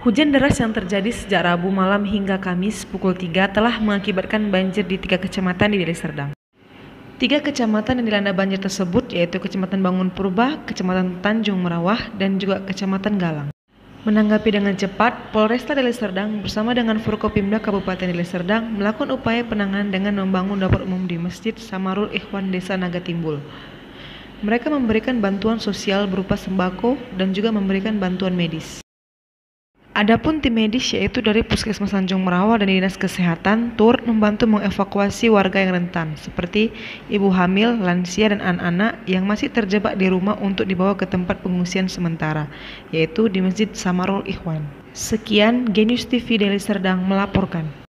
Hujan deras yang terjadi sejak Rabu malam hingga Kamis pukul 3 telah mengakibatkan banjir di 3 kecamatan di Deli Serdang. 3 kecamatan yang dilanda banjir tersebut yaitu Kecamatan Bangun Purba, Kecamatan Tanjung Merawah, dan juga Kecamatan Galang. Menanggapi dengan cepat, Polresta Deli Serdang bersama dengan Forkopimda Kabupaten Deli Serdang melakukan upaya penanganan dengan membangun dapur umum di Masjid Samarul Ikhwan Desa Naga Timbul. Mereka memberikan bantuan sosial berupa sembako dan juga memberikan bantuan medis. Adapun tim medis yaitu dari Puskesmas Tanjung Merawah dan Dinas Kesehatan turut membantu mengevakuasi warga yang rentan seperti ibu hamil, lansia, dan anak-anak yang masih terjebak di rumah untuk dibawa ke tempat pengungsian sementara, yaitu di Masjid Samarul Ikhwan. Sekian, Genius TV Deli Serdang melaporkan.